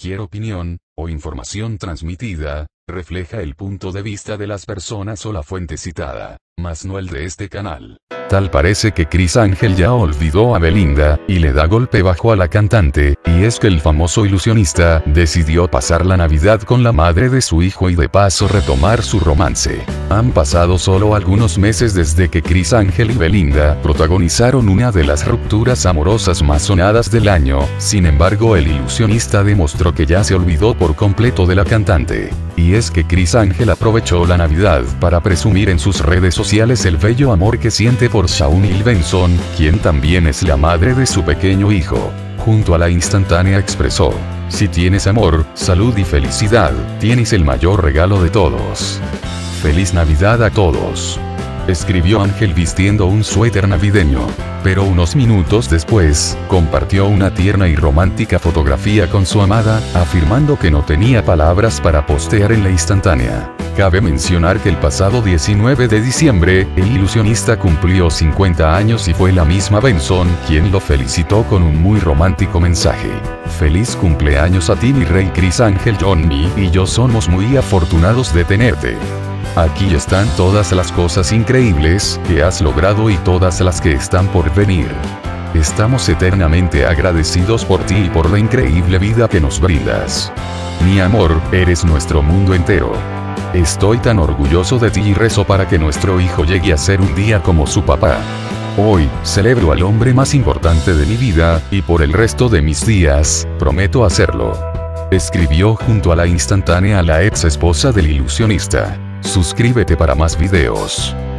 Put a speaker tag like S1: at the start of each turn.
S1: cualquier opinión, o información transmitida, refleja el punto de vista de las personas o la fuente citada, mas no el de este canal. Tal parece que Cris Ángel ya olvidó a Belinda, y le da golpe bajo a la cantante, y es que el famoso ilusionista decidió pasar la Navidad con la madre de su hijo y de paso retomar su romance. Han pasado solo algunos meses desde que Cris Ángel y Belinda protagonizaron una de las rupturas amorosas más sonadas del año. Sin embargo, el ilusionista demostró que ya se olvidó por completo de la cantante. Y es que Cris Ángel aprovechó la Navidad para presumir en sus redes sociales el bello amor que siente por Shawnee Benson, quien también es la madre de su pequeño hijo. Junto a la instantánea expresó: si tienes amor, salud y felicidad, tienes el mayor regalo de todos. ¡Feliz Navidad a todos!, escribió Ángel vistiendo un suéter navideño. Pero unos minutos después, compartió una tierna y romántica fotografía con su amada, afirmando que no tenía palabras para postear en la instantánea. Cabe mencionar que el pasado 19 de diciembre, el ilusionista cumplió 50 años y fue la misma Benson quien lo felicitó con un muy romántico mensaje. Feliz cumpleaños a ti, mi rey Cris Ángel. Johnny y yo somos muy afortunados de tenerte. Aquí están todas las cosas increíbles que has logrado y todas las que están por venir. Estamos eternamente agradecidos por ti y por la increíble vida que nos brindas. Mi amor, eres nuestro mundo entero. Estoy tan orgulloso de ti y rezo para que nuestro hijo llegue a ser un día como su papá. Hoy, celebro al hombre más importante de mi vida, y por el resto de mis días, prometo hacerlo. Escribió junto a la instantánea la ex esposa del ilusionista. Suscríbete para más videos.